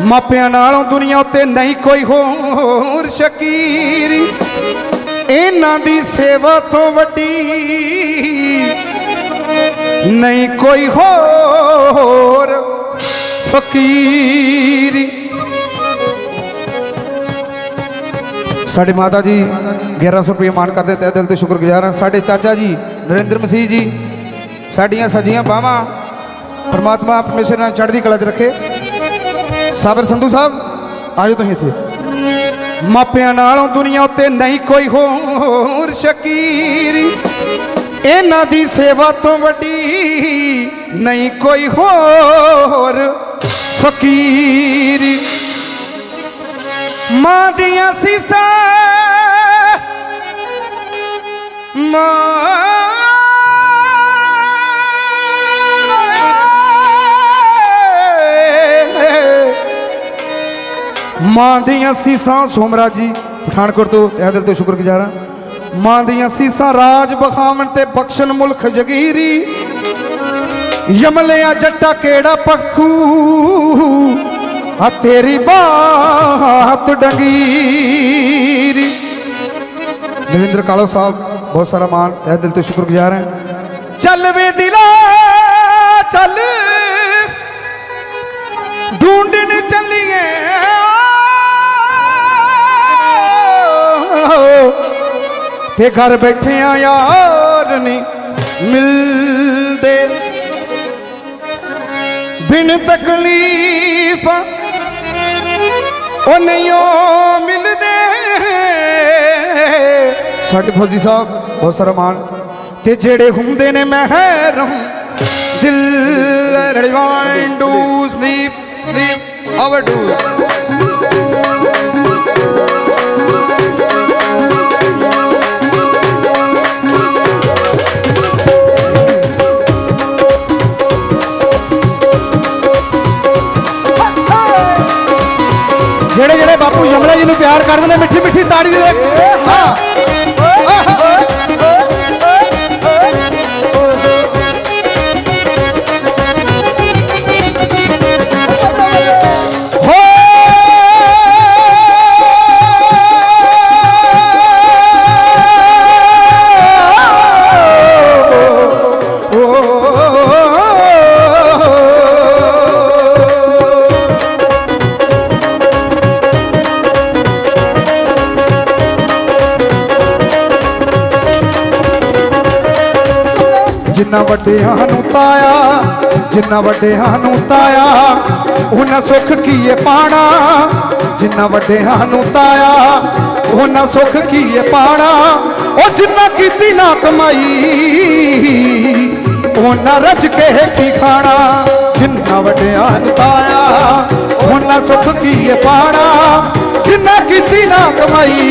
मापियां नालों दुनिया उत्ते नहीं कोई होर शकीर, इन्हां दी सेवा तो वड्डी नहीं कोई होर फकीर। साढ़े माता जी 1100 रुपये मान करते तह दिल तो शुक्रगुजार हैं। साढ़े चाचा जी नरेंद्र मसीह जी साड़ियाँ सजियाँ बावां परमात्मा परमेश्वर ने चढ़दी कला च रखे। साबर संधू साहब आजो तुम इत्थे। मापियां नालों दुनिया उत्ते नहीं कोई होर शकीर, इन्हां दी सेवा तो वड्डी नहीं कोई होर फकीर। मां दियां सीसां मां दियां सीसां सोमराज जी पठानकोट तो यह दिल तो शुक्रगुजार हाँ। मां दियां सीसां राज बखावन ते बख्शन मुल्क जगीरी, यमलिया जट्टा केड़ा पक्खू आ तेरी बात डंगीरी। देवेंद्र कालो साहब बहुत सारा मान यह दिल तो शुक्रगुजार हैं। चल वे दिला चल ढूंढने चलिए ते घर बैठे यार नहीं मिलते, बिन तकलीफ ओ नहीं मिलते। साडे फौजी साहब बहुत सारा मान ते जेड़े हुंदे ने महरम दिल रिवाइंड डू स्लीप स्लीप आवर डू। जेड़े जेड़े बापू यमला जी नूं प्यार करदे ने मिठी मिठी ताड़ी दे। हाँ जिन्ना वड्डियां नूं ताया जिन्ना वड्डियां नूं ताया उन्हां सुख कीए पाना, जिन्ना वड्डियां नूं ताया उन्हां सुख कीए पाना। ओ जिन्ना कीती ना कमाई उन्हां रज के की खाना, जिन्ना वड्डियां नूं ताया उन्हां सुख कीए पाना, जिन्ना कीती ना कमाई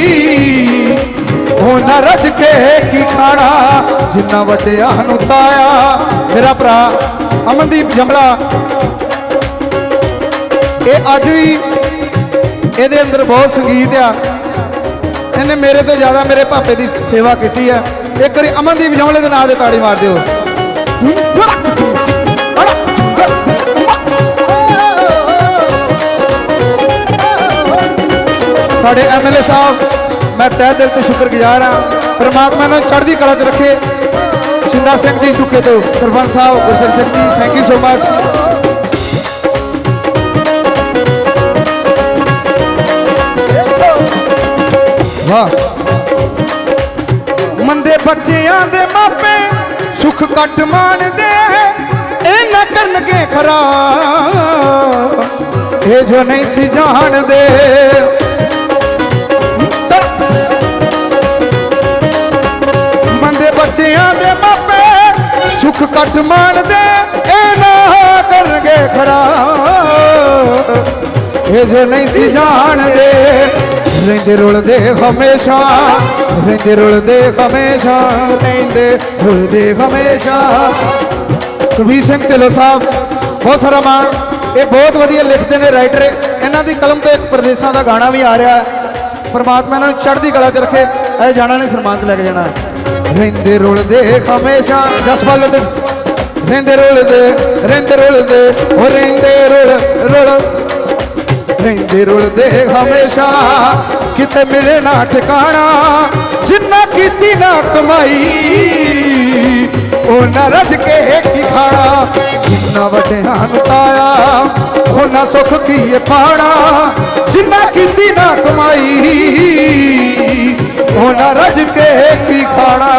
उन्हां रज के की खाना। जिन्ना वड्डियां नूं ताया मेरा भरा अमनदीप जमला ये अज भी ये अंदर बहुत संगीत आ, इन्हें मेरे तो ज़्यादा मेरे पापे की सेवा की है। एक बार अमनदीप जमले के नाम से ताड़ी मार दियो। साढ़े MLA साहब मैं तह दिल से शुक्रगुजार हाँ। परमात्मा ने चढ़दी कला च रखे। शिंदा सिंह जी चुके तो सरपंच साहब Gurshan Singh ji thank you so much. वाह मंदे बच्चियां दे मापे सुख कट मान दे इन्ना करनगे खराब ये जो नहीं सी जान दे। बच्चियां दे मापे सुख कट मान दे ना करनगे खराब ये जो नहीं सी जान दे। रेंदे रुलदे हमेशा रेंदे रुलदे हमेशा रेंदे रुलदे हमेशा। कबीर सिंह ढिल्लों साहब बहुत सारा मान ये बहुत वधिया लिखते हैं राइटर। इन्हां दी कलम तो एक प्रदेशों का गाना भी आ रहा है। परमात्मा ने चढ़दी कला च रखे। ऐ जाना नहीं सन्मानित लैके जाना। रेंदे रुलदे हमेशा जसपाल रेंदे रुलदे ओ रेंदे रुल रुल रुलदे हमेशा किते मिले ना ठिकाना जिन्ना कीती ना कमाई ओना रज के की खाना जिन्ना वड्डियां नूं ताया ओना सुख की पाना जिन्ना कीती ना कमाई ओना रज के की खाना।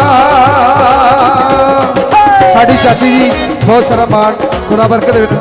साडी चाची जी बहुत सारा मान खुदा बरकत दे।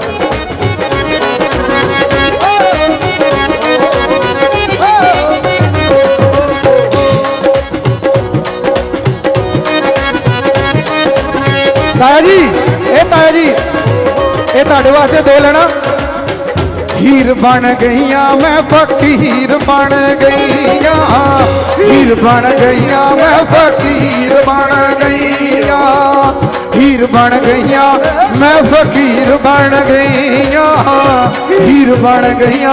ताया जी ए ताया जी ए तुहाडे वास्ते दो लेना। हीर बन गईया मैं फकीर बन गईया हीर बन गईया मैं फकीर बन गईया हीर बन गईया मैं फकीर बन गईया हीर बन गईया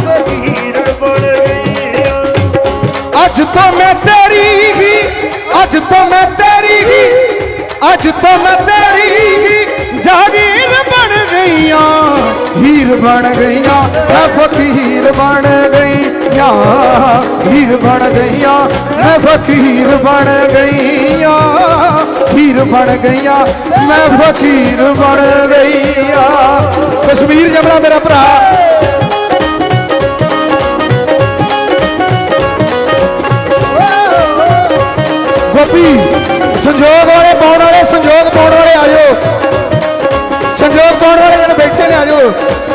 अज तो मैं तेरी ही अज तो मैं तेरी ही अज तो मैं तेरी ही जागीर बन गईया हीर बन गईया मैं फकीर बन गईया हीर बन गईया मैं फकीर बन गईया हीर बन गईया मैं फकीर बन गईया। कश्मीर जमना मेरा भरा गोपी संजोग वाले पाने वाले संजोग पाने वाले आ जाओ संजोग पाने वाले जने बैठे ने आ जाओ।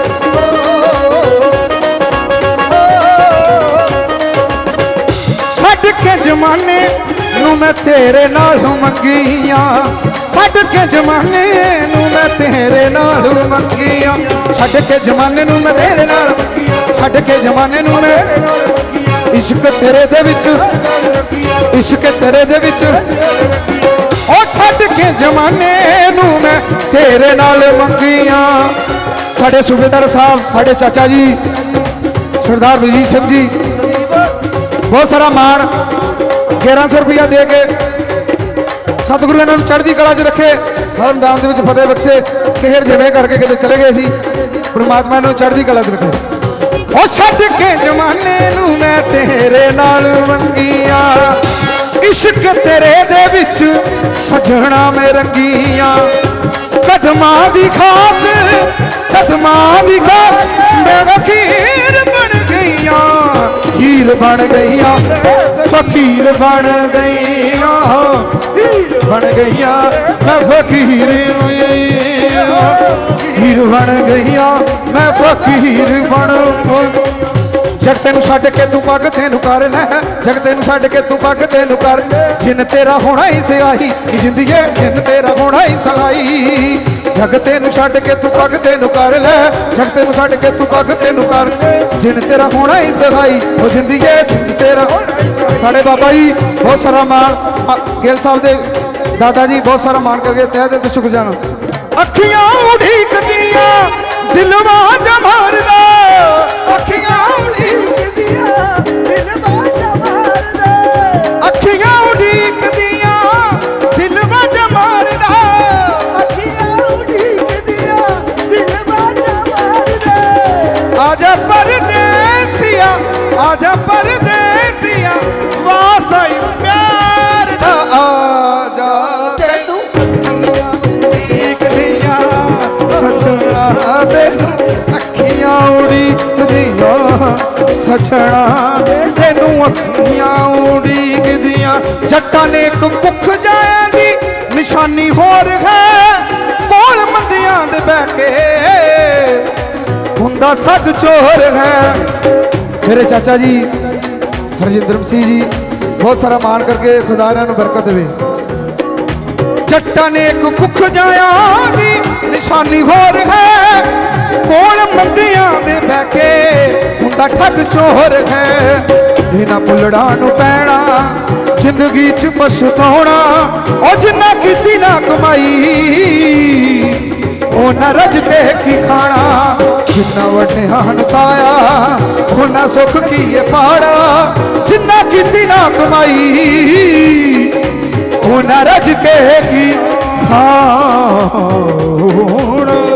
छड्ड के जमाने नू मैं तेरे नाल मंगिया छड्ड के जमाने नू मैं तेरे नाल मंगिया छड्ड के जमाने नू मैं तेरे नाल छड्ड के जमाने नू मैं इश्क तेरे दे विच इश्क तेरे दे विच ओ छड्ड के जमाने नू मैं तेरे नाल मंगिया। साडे सूबेदार साहब साडे चाचा जी सरदार बलजीत सिंह जी बहुत सारा मान 1100 रुपया दे के सतगुरु इन्होंने चढ़ती कला च रखे हर मैदान के फतेह बख्शे खेर जिमें करके किते चले गए सी परमात्मा इन्होंने चढ़ती कला च रखे। ओ छड्ड के जमाने नू मैं तेरे नाल मंगिया इश्क तेरे दे विच सजना में रंगिया कदमां दी खाक मैं फकीर बन गईया हीर बन गईया फकीर बन गईया हीर बन गईया मैं फकीर हीर बन गईया मैं फकीर बन। जग तेनू छड्ड के तू पग तेनू कर लै जग तेनू छड्ड के तू पग तेनू कर जिन तेरा होना ही सियाही जिंदगी जिन तेरा होना ही सहाई जग तेनू छड्ड के तू पग तेनू कर लै जग तेनू छड्ड के तू पग तेनू कर जिन तेरा होना ही सहाई वो जिंदगी जिन तेरा साढ़े बाबा जी बहुत सारा मान गिल साहब दे दादा जी बहुत सारा मान करके तह दिल तो शुक्र जाना। अखियां उड़ीक दिया दिलवा जमारदा अखियां उड़ीक दिया दिलवा जमारदा अखियां उड़ीक दिया दिलवा जमारदा अखियां उड़ीक दिया दिलवा जमारदा आजा परदेसिया वास्ता ही प्यार दा आजा तेनू उड़ीक दिया सजना तेनू अखियां उड़ीक दिया सजना तेनू अखियां उड़ीक दिया। जट्टां ने एक कुख जाया दी निशानी होर है कोल मंदियां दे बैके हुंदा सग चोर है। मेरे चाचा जी हरजिंदर सिंह जी बहुत सारा मान करके खुदा इन्हां नूं बरकत देवे। जट्टां ने एक कुख जाया दी निशानी होर है कोल मंदियां दे बैके हुंदा ठग चोर है। इन्हां पुलड़ां नूं पैणा जिंदगी च पछताउणा ओ जिन्ना कीती ना कमाई ओना रज के की खाना जिन्ना वड्डियां नूं ताया ओना सुख की पाड़ा जिन्ना कीती ना कमाई ओना रज के की खाना।